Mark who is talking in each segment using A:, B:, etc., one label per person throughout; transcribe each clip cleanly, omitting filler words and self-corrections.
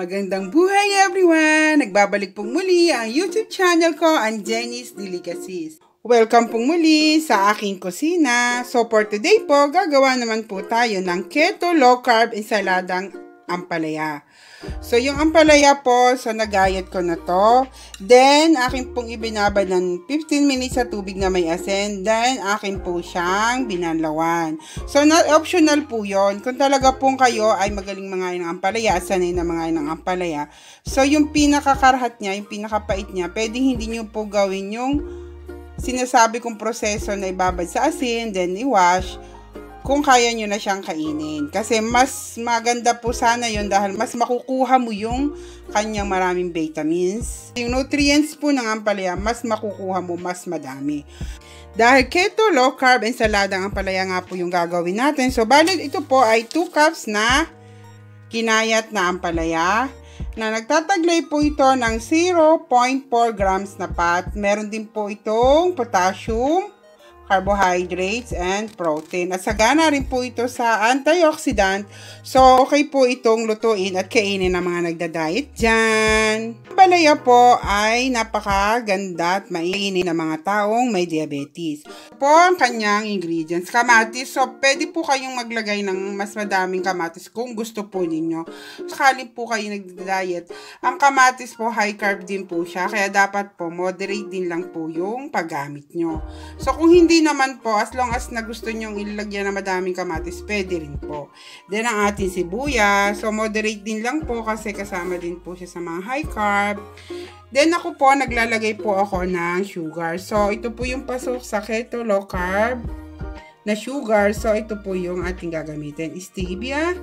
A: Magandang buhay everyone! Nagbabalik pong muli ang YouTube channel ko, ang Jenny's Delicacies. Welcome pong muli sa aking kusina. So for today po, gagawa naman po tayo ng keto low carb ensaladang ampalaya. So yung ampalaya po, so nagayat ko na to. Then akin pong ibinabad ng 15 minutes sa tubig na may asin. Then akin po siyang binanlawan. So not optional po yon. Kung talaga pong kayo ay magaling mangain ng ampalaya, sanay na mangain ng ampalaya. So yung pinakakarhat niya, yung pinakapait niya, pwedeng hindi nyo po gawin yung sinasabi kong proseso na ibabad sa asin, then i-wash, kung kaya nyo na siyang kainin. Kasi mas maganda po sana yun dahil mas makukuha mo yung kanyang maraming vitamins. Yung nutrients po ng ampalaya, mas makukuha mo mas madami. Dahil keto low carb ensaladang ampalaya nga po yung gagawin natin. So, balit ito po ay 2 cups na kinayat na ampalaya na nagtataglay po ito ng 0.4 grams na fat. Meron din po itong potassium, carbohydrates, and protein. At sagana rin po ito sa antioxidant. So, okay po itong lutuin at kainin ng mga nagda-diet dyan. Ampalaya po ay napakaganda at mainin ng mga taong may diabetes. Po ang kanyang ingredients. Kamatis. So, pwede po kayong maglagay ng mas madaming kamatis kung gusto po ninyo. Sakali po kayo nagda-diet. Ang kamatis po, high carb din po siya. Kaya dapat po, moderate din lang po yung paggamit nyo. So, kung hindi naman po, as long as na gusto nyong ilagyan na madaming kamatis, pwede rin po. Then, ang ating sibuyas. So, moderate din lang po kasi kasama din po siya sa mga high carb. Then, ako po, naglalagay po ako ng sugar. So, ito po yung pasok sa keto low carb na sugar. So, ito po yung ating gagamitin. Stevia.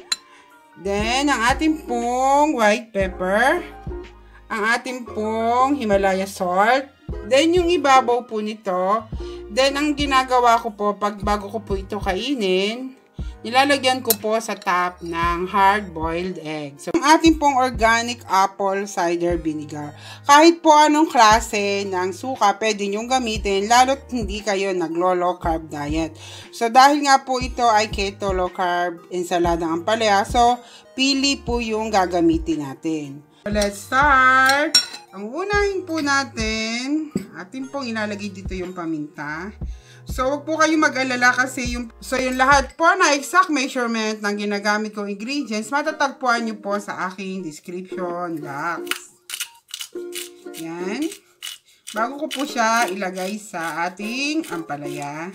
A: Then, ang ating pong white pepper. Ang ating pong Himalaya salt. Then, yung ibabaw po nito. Then, ang ginagawa ko po, bago ko po ito kainin, nilalagyan ko po sa top ng hard-boiled egg. So, ang ating pong organic apple cider vinegar. Kahit po anong klase ng suka, pwede nyong gamitin, lalo't hindi kayo naglo-low carb diet. So, dahil nga po ito ay keto low carb ensaladang ampalaya, so, pili po yung gagamitin natin. So, let's start! Ang unahin po natin, atin pong ilalagay dito yung paminta. So, wag po kayong mag-alala kasi yung lahat po na exact measurement ng ginagamit kong ingredients, matatagpuan nyo po sa aking description box. Yan. Bago ko po siya ilagay sa ating ampalaya.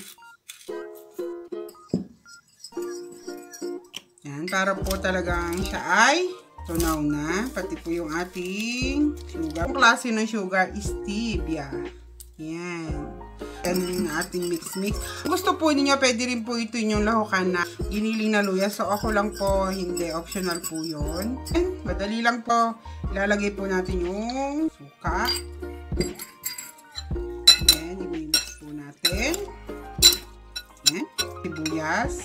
A: Yan, para po talagang siya ay tunaw na, pati po yung ating sugar. Ang klase ng sugar is stevia. Yan. Yan yung ating mix-mix. Gusto po ninyo, pwede rin po ito yung lahukan na giniling na luya. So, ako lang po, hindi. Optional po yun. And, madali lang po. Ilalagay po natin yung suka. Yan, i-mix po natin. Yan, sibuyas.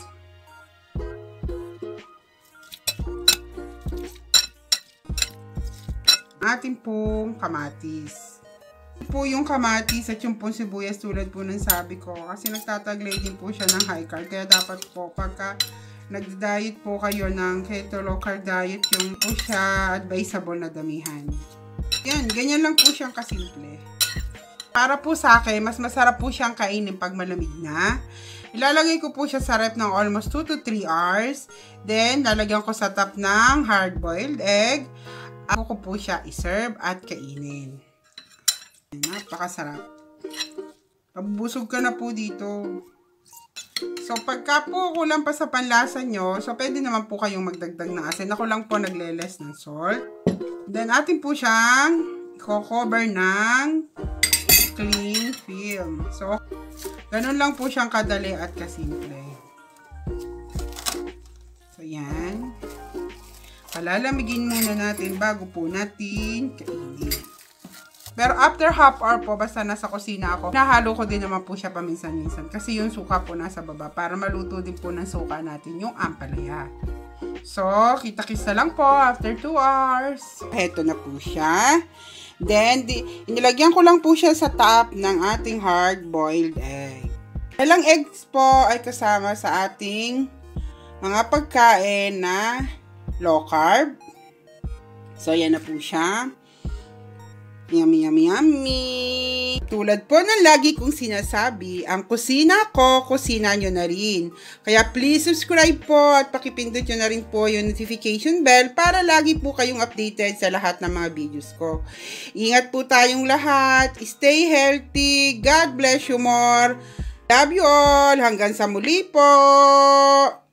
A: Ating pong kamatis. Po yung kamatis at yung pong sibuyas tulad po ng sabi ko kasi nagtataglay din po siya ng high carb. Kaya dapat po pagka nag-diet po kayo ng keto low carb diet, yung po siya advisable na damihan. Yan, ganyan lang po siyang kasimple. Para po sa akin, mas masarap po siyang kainin pag malamig na. Ilalagay ko po siya sa ref ng almost 2 to 3 hours. Then, lalagyan ko sa top ng hard-boiled egg. Ako ko po siya iserve at kainin. Napakasarap. Pabusog ka na po dito. So, pagka po kulang pa sa panlasa nyo, so pwede naman po kayong magdagdag ng asin. Ako lang po nagle-less ng salt. Then, atin po siyang i-cover ng cling film. So, ganun lang po siyang kadali at kasimple. So, yan. Palalamigin muna natin bago po natin kainin. Pero after half hour po, basta nasa kusina ako, nahalo ko din naman po siya paminsan-minsan. Kasi yung suka po nasa baba para maluto din po ng suka natin yung ampalaya. So, kita-kits na lang po after 2 hours. Heto na po siya. Then, inilagyan ko lang po siya sa top ng ating hard-boiled egg. Ilang eggs po ay kasama sa ating mga pagkain na low carb. So, yan na po siya. Yummy, yummy, yummy. Tulad po ng lagi kong sinasabi, ang kusina ko, kusina nyo na rin. Kaya please subscribe po at pakipindot nyo na rin po yung notification bell para lagi po kayong updated sa lahat ng mga videos ko. Ingat po tayong lahat. Stay healthy. God bless you more. Love you all. Hanggang sa muli po.